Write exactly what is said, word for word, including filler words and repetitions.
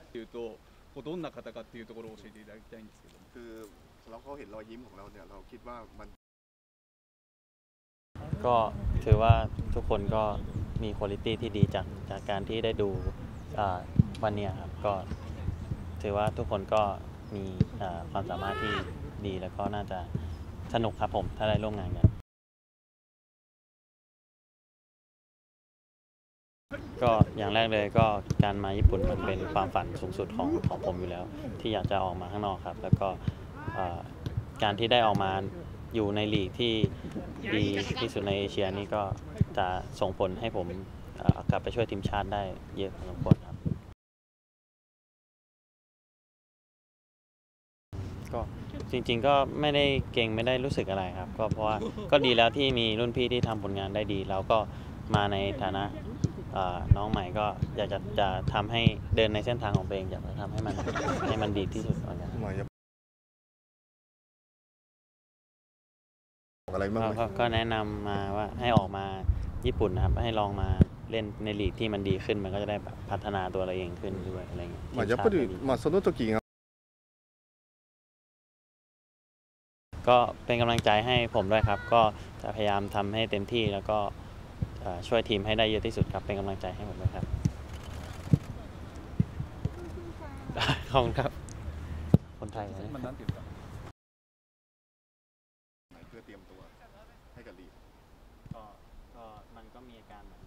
っていうとこうどんな方かっていうところを教えていただきたいんですけどคือเราเขาเห็นรอยยิ้มของเราเนี่ยเราคิดว่ามันก็ถือว่าทุกคนก็มีคุณภาพที่ดีจากจากการที่ได้ดูวันนี้ครับก็ถือว่าทุกคนก็มีความสามารถที่ดีแล้วก็น่าจะสนุกครับผมถ้าได้ร่วมงานกันก็อย่างแรกเลยก็การมาญี่ปุ่นมันเป็นความฝันสูงสุดของของผมอยู่แล้วที่อยากจะออกมาข้างนอกครับแล้วก็การที่ได้ออกมาอยู่ในลีกที่ดีที่สุดในเอเชียนี่ก็จะส่งผลให้ผมกลับไปช่วยทีมชาติได้เยอะพอสมควรครับก็จริงๆก็ไม่ได้เก่งไม่ได้รู้สึกอะไรครับก็เพราะว่าก็ดีแล้วที่มีรุ่นพี่ที่ทำผลงานได้ดีแล้วก็มาในฐานะน้องใหม่ก็อยากจะจะทำให้เดินในเส้นทางของตัวเองอยากจะทำให้มันให้มันดีที่สุดก่อนกันอะไรบ้างก็แนะนำมาว่าให้ออกมาญี่ปุ่นนะครับให้ลองมาเล่นในลีกที่มันดีขึ้นมันก็จะได้พัฒนาตัวเราเองขึ้นด้วยอะไรเงี้ยまあやっぱりまあその時がก็เป็นกำลังใจให้ผมด้วยครับก็จะพยายามทำให้เต็มที่แล้วก็ช่วยทีมให้ได้เยอะที่สุดครับเป็นกำลังใจให้ผมด้วยครับขอบคุณครับคนไทยนะเพื่อเตรียมตัวให้กับลีกก็ก็มันก็มีอาการ